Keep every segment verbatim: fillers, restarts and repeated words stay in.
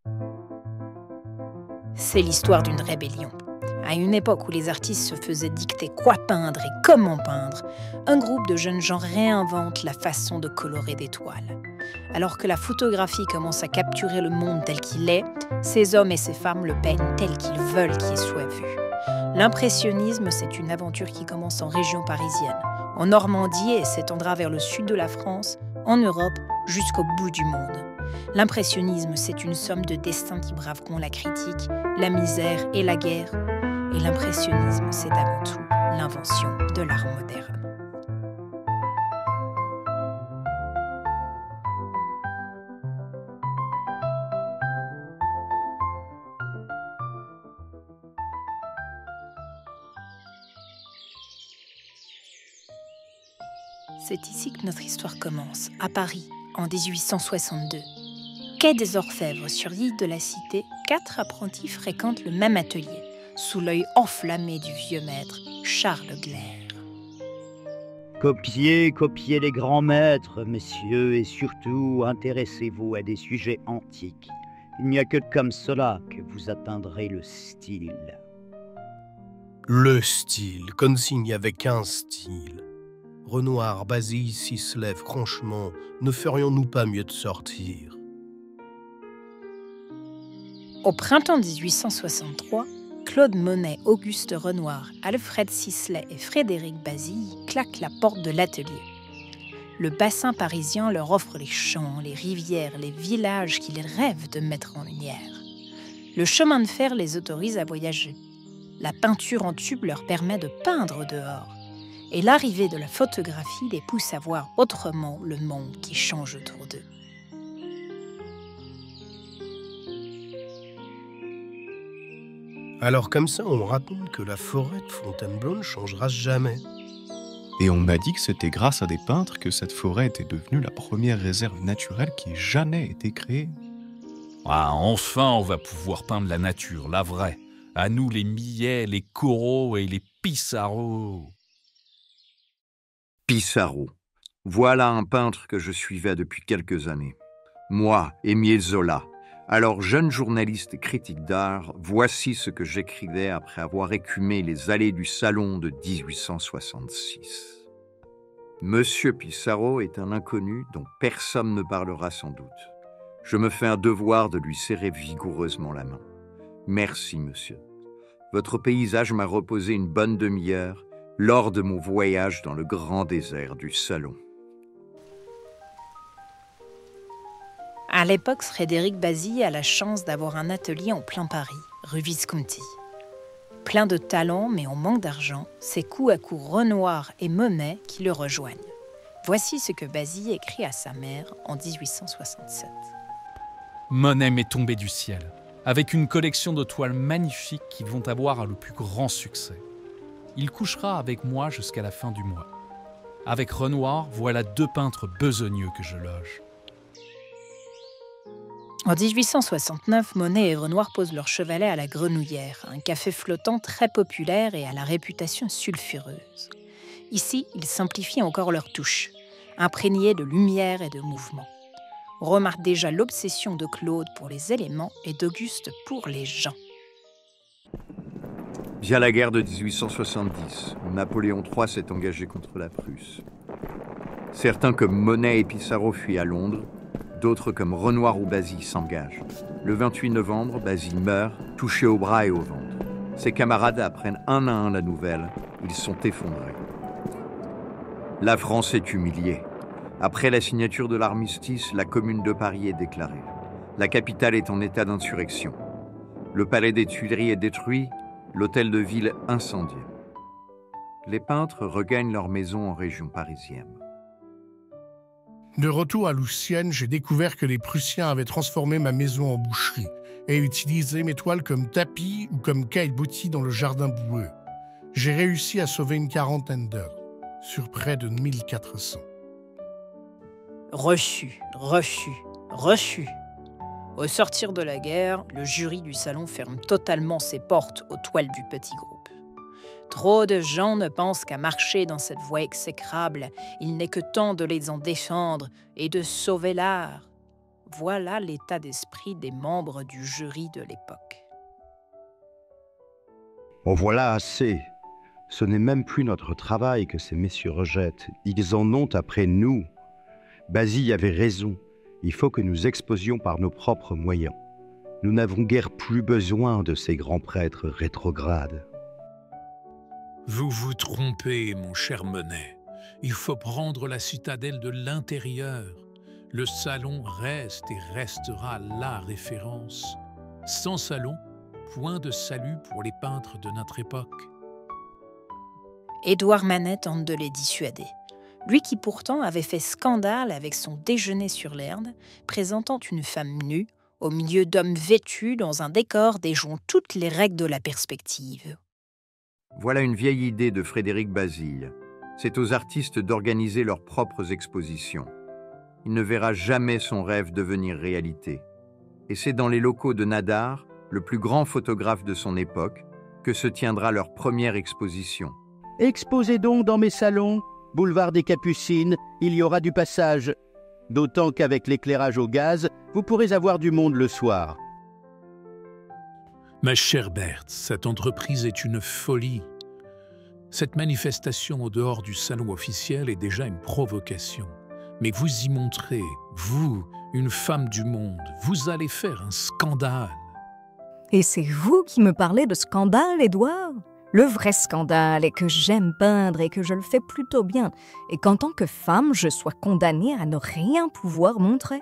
C'est l'histoire d'une rébellion. À une époque où les artistes se faisaient dicter quoi peindre et comment peindre, un groupe de jeunes gens réinvente la façon de colorer des toiles. Alors que la photographie commence à capturer le monde tel qu'il est, ces hommes et ces femmes le peignent tel qu'ils veulent qu'il soit vu. L'impressionnisme, c'est une aventure qui commence en région parisienne, en Normandie et s'étendra vers le sud de la France, en Europe, jusqu'au bout du monde. L'impressionnisme, c'est une somme de destins qui braveront la critique, la misère et la guerre. Et l'impressionnisme, c'est avant tout l'invention de l'art moderne. C'est ici que notre histoire commence, à Paris, en dix-huit cent soixante-deux. Quai des Orfèvres, sur l'île de la Cité, quatre apprentis fréquentent le même atelier, sous l'œil enflammé du vieux maître, Charles Glaire. Copiez, copiez les grands maîtres, messieurs, et surtout intéressez-vous à des sujets antiques. Il n'y a que comme cela que vous atteindrez le style. Le style, comme s'il n'y avait qu'un style. Renoir, Basile, Sisley, franchement, ne ferions-nous pas mieux de sortir? Au printemps dix-huit cent soixante-trois, Claude Monet, Auguste Renoir, Alfred Sisley et Frédéric Bazille claquent la porte de l'atelier. Le bassin parisien leur offre les champs, les rivières, les villages qu'ils rêvent de mettre en lumière. Le chemin de fer les autorise à voyager. La peinture en tube leur permet de peindre dehors. Et l'arrivée de la photographie les pousse à voir autrement le monde qui change autour d'eux. Alors comme ça, on raconte que la forêt de Fontainebleau ne changera jamais. Et on m'a dit que c'était grâce à des peintres que cette forêt était devenue la première réserve naturelle qui ait jamais été créée. Ah, enfin, on va pouvoir peindre la nature, la vraie. À nous les Millet, les Corot et les Pissarro. Pissarro. Voilà un peintre que je suivais depuis quelques années. Moi, Émile Zola. Alors, jeune journaliste et critique d'art, voici ce que j'écrivais après avoir écumé les allées du salon de dix-huit cent soixante-six. Monsieur Pissarro est un inconnu dont personne ne parlera sans doute. Je me fais un devoir de lui serrer vigoureusement la main. Merci, monsieur. Votre paysage m'a reposé une bonne demi-heure lors de mon voyage dans le grand désert du salon. À l'époque, Frédéric Bazille a la chance d'avoir un atelier en plein Paris, rue Visconti. Plein de talent, mais en manque d'argent, c'est coup à coup Renoir et Monet qui le rejoignent. Voici ce que Bazille écrit à sa mère en dix-huit cent soixante-sept. Monet m'est tombé du ciel, avec une collection de toiles magnifiques qui vont avoir le plus grand succès. Il couchera avec moi jusqu'à la fin du mois. Avec Renoir, voilà deux peintres besogneux que je loge. En dix-huit cent soixante-neuf, Monet et Renoir posent leur chevalet à la Grenouillère, un café flottant très populaire et à la réputation sulfureuse. Ici, ils simplifient encore leur touche, imprégnée de lumière et de mouvement. On remarque déjà l'obsession de Claude pour les éléments et d'Auguste pour les gens. Via la guerre de dix-huit cent soixante-dix, Napoléon trois s'est engagé contre la Prusse. Certains comme Monet et Pissarro fuient à Londres, d'autres comme Renoir ou Bazille s'engagent. Le vingt-huit novembre, Bazille meurt, touché au bras et au ventre. Ses camarades apprennent un à un la nouvelle. Ils sont effondrés. La France est humiliée. Après la signature de l'armistice, la Commune de Paris est déclarée. La capitale est en état d'insurrection. Le palais des Tuileries est détruit, l'hôtel de ville incendié. Les peintres regagnent leur maison en région parisienne. De retour à Lucienne, j'ai découvert que les Prussiens avaient transformé ma maison en boucherie et utilisé mes toiles comme tapis ou comme caillebotis dans le jardin boueux. J'ai réussi à sauver une quarantaine d'heures, sur près de mille quatre cents. Reçu, reçu, reçu. Au sortir de la guerre, le jury du salon ferme totalement ses portes aux toiles du petit groupe. Trop de gens ne pensent qu'à marcher dans cette voie exécrable. Il n'est que temps de les en défendre et de sauver l'art. Voilà l'état d'esprit des membres du jury de l'époque. En voilà assez. Ce n'est même plus notre travail que ces messieurs rejettent. Ils en ont après nous. Basile avait raison. Il faut que nous exposions par nos propres moyens. Nous n'avons guère plus besoin de ces grands prêtres rétrogrades. Vous vous trompez, mon cher Monet. Il faut prendre la citadelle de l'intérieur. Le salon reste et restera la référence. Sans salon, point de salut pour les peintres de notre époque. Édouard Manet tente de les dissuader. Lui qui pourtant avait fait scandale avec son déjeuner sur l'herbe, présentant une femme nue, au milieu d'hommes vêtus dans un décor déjouant toutes les règles de la perspective. Voilà une vieille idée de Frédéric Basile. C'est aux artistes d'organiser leurs propres expositions. Il ne verra jamais son rêve devenir réalité. Et c'est dans les locaux de Nadar, le plus grand photographe de son époque, que se tiendra leur première exposition. Exposez donc dans mes salons, boulevard des Capucines, il y aura du passage. D'autant qu'avec l'éclairage au gaz, vous pourrez avoir du monde le soir. Ma chère Berthe, cette entreprise est une folie. Cette manifestation au dehors du salon officiel est déjà une provocation. Mais vous y montrez, vous, une femme du monde, vous allez faire un scandale. Et c'est vous qui me parlez de scandale, Édouard ? Le vrai scandale est que j'aime peindre et que je le fais plutôt bien, et qu'en tant que femme, je sois condamnée à ne rien pouvoir montrer.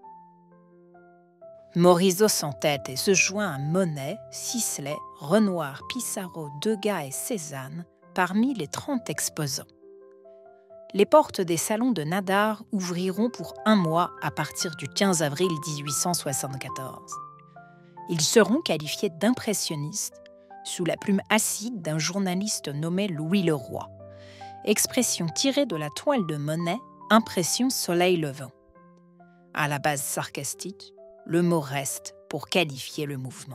Morisot s'entête et se joint à Monet, Sisley, Renoir, Pissarro, Degas et Cézanne parmi les trente exposants. Les portes des salons de Nadar ouvriront pour un mois à partir du quinze avril mille huit cent soixante-quatorze. Ils seront qualifiés d'impressionnistes sous la plume acide d'un journaliste nommé Louis Leroy. Expression tirée de la toile de Monet, Impression soleil levant. À la base sarcastique, le mot reste pour qualifier le mouvement.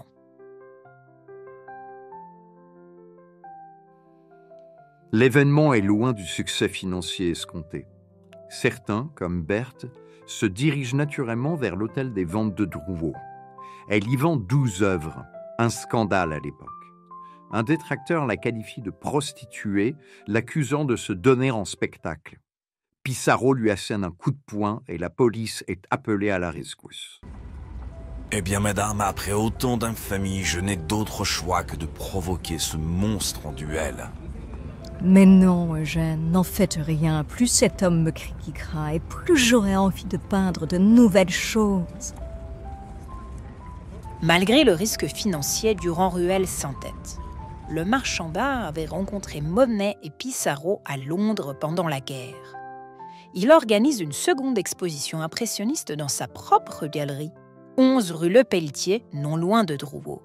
L'événement est loin du succès financier escompté. Certains, comme Berthe, se dirigent naturellement vers l'hôtel des ventes de Drouot. Elle y vend douze œuvres, un scandale à l'époque. Un détracteur la qualifie de prostituée, l'accusant de se donner en spectacle. Pissarro lui assène un coup de poing et la police est appelée à la rescousse. Eh bien, madame, après autant d'infamie, je n'ai d'autre choix que de provoquer ce monstre en duel. Mais non, Eugène, n'en faites rien. Plus cet homme me critiquera et plus j'aurai envie de peindre de nouvelles choses. Malgré le risque financier, Durand-Ruel s'entête. Le marchand d'art avait rencontré Monet et Pissarro à Londres pendant la guerre. Il organise une seconde exposition impressionniste dans sa propre galerie, onze rue Le Pelletier, non loin de Drouot.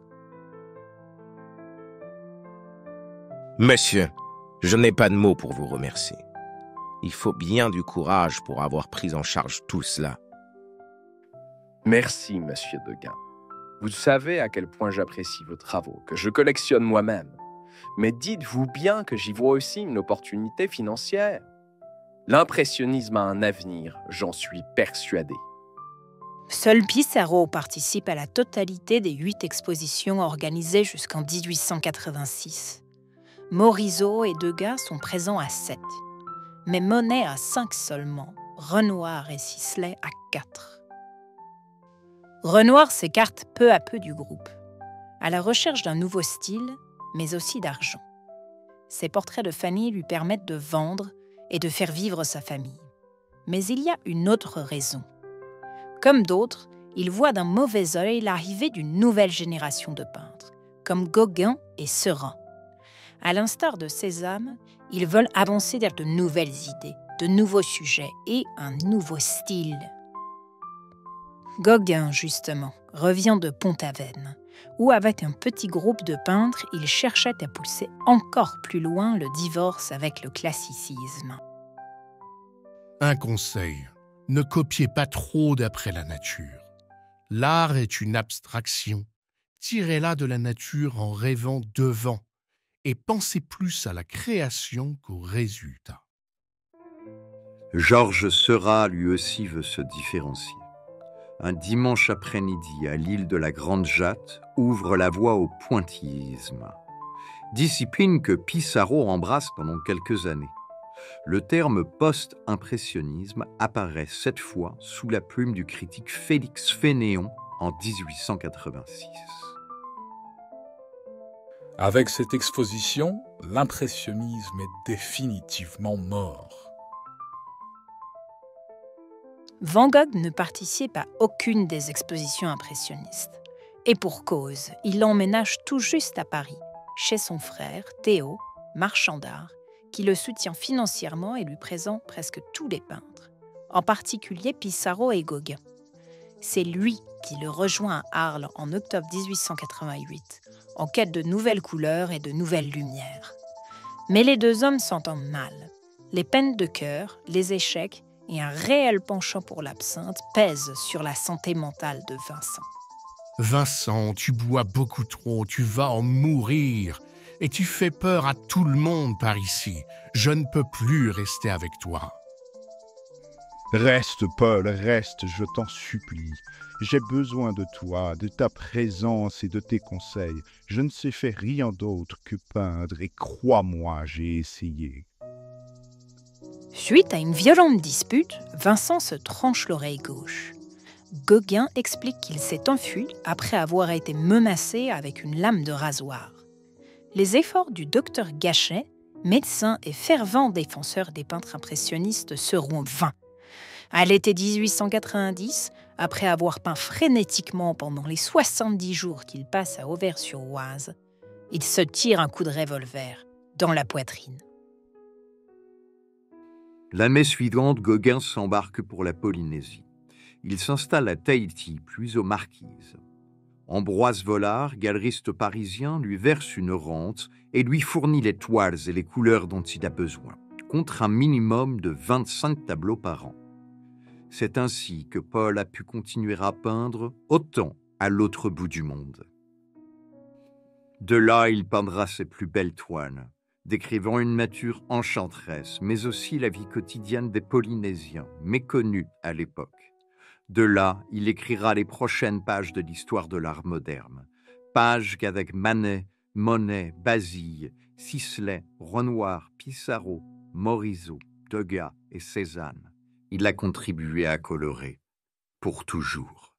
Monsieur, je n'ai pas de mots pour vous remercier. Il faut bien du courage pour avoir pris en charge tout cela. Merci, monsieur Degas. Vous savez à quel point j'apprécie vos travaux, que je collectionne moi-même. Mais dites-vous bien que j'y vois aussi une opportunité financière. L'impressionnisme a un avenir, j'en suis persuadé. Seul Pissarro participe à la totalité des huit expositions organisées jusqu'en mille huit cent quatre-vingt-six. Morisot et Degas sont présents à sept. Mais Monet à cinq seulement, Renoir et Sisley à quatre. Renoir s'écarte peu à peu du groupe, à la recherche d'un nouveau style, mais aussi d'argent. Ses portraits de famille lui permettent de vendre et de faire vivre sa famille. Mais il y a une autre raison. Comme d'autres, il voit d'un mauvais œil l'arrivée d'une nouvelle génération de peintres, comme Gauguin et Seurat. À l'instar de Cézanne, ils veulent avancer vers de nouvelles idées, de nouveaux sujets et un nouveau style. Gauguin, justement, revient de Pont-Aven, où avec un petit groupe de peintres, il cherchait à pousser encore plus loin le divorce avec le classicisme. Un conseil, ne copiez pas trop d'après la nature. L'art est une abstraction. Tirez-la de la nature en rêvant devant et pensez plus à la création qu'au résultat. Georges Seurat, lui aussi, veut se différencier. un dimanche après-midi à l'île de la Grande Jatte ouvre la voie au pointillisme, discipline que Pissarro embrasse pendant quelques années. Le terme post-impressionnisme apparaît cette fois sous la plume du critique Félix Fénéon en dix-huit cent quatre-vingt-six. Avec cette exposition, l'impressionnisme est définitivement mort. Van Gogh ne participe à aucune des expositions impressionnistes. Et pour cause, il emménage tout juste à Paris, chez son frère Théo, marchand d'art, qui le soutient financièrement et lui présente presque tous les peintres, en particulier Pissarro et Gauguin. C'est lui qui le rejoint à Arles en octobre dix-huit cent quatre-vingt-huit, en quête de nouvelles couleurs et de nouvelles lumières. Mais les deux hommes s'entendent mal. Les peines de cœur, les échecs et un réel penchant pour l'absinthe pèsent sur la santé mentale de Vincent. Vincent, tu bois beaucoup trop, tu vas en mourir. Et tu fais peur à tout le monde par ici. Je ne peux plus rester avec toi. Reste, Paul, reste, je t'en supplie. J'ai besoin de toi, de ta présence et de tes conseils. Je ne sais faire rien d'autre que peindre et crois-moi, j'ai essayé. Suite à une violente dispute, Vincent se tranche l'oreille gauche. Gauguin explique qu'il s'est enfui après avoir été menacé avec une lame de rasoir. Les efforts du docteur Gachet, médecin et fervent défenseur des peintres impressionnistes, seront vains. À l'été dix-huit cent quatre-vingt-dix, après avoir peint frénétiquement pendant les soixante-dix jours qu'il passe à Auvers-sur-Oise, il se tire un coup de revolver dans la poitrine. L'année suivante, Gauguin s'embarque pour la Polynésie. Il s'installe à Tahiti, puis aux Marquises. Ambroise Vollard, galeriste parisien, lui verse une rente et lui fournit les toiles et les couleurs dont il a besoin, contre un minimum de vingt-cinq tableaux par an. C'est ainsi que Paul a pu continuer à peindre autant à l'autre bout du monde. De là, il peindra ses plus belles toiles, décrivant une nature enchanteresse, mais aussi la vie quotidienne des Polynésiens, méconnus à l'époque. De là, il écrira les prochaines pages de l'histoire de l'art moderne, pages qu'avec Manet, Monet, Basile, Sisley, Renoir, Pissarro, Morisot, Degas et Cézanne, il a contribué à colorer pour toujours.